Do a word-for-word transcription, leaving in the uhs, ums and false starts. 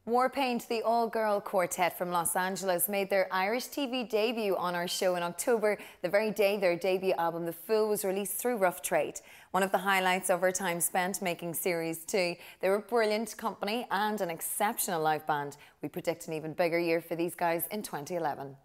Warpaint, the all-girl quartet from Los Angeles, made their Irish T V debut on our show in October, the very day their debut album The Fool was released through Rough Trade. One of the highlights of our time spent making Series two. They were a brilliant company and an exceptional live band. We predict an even bigger year for these guys in twenty eleven.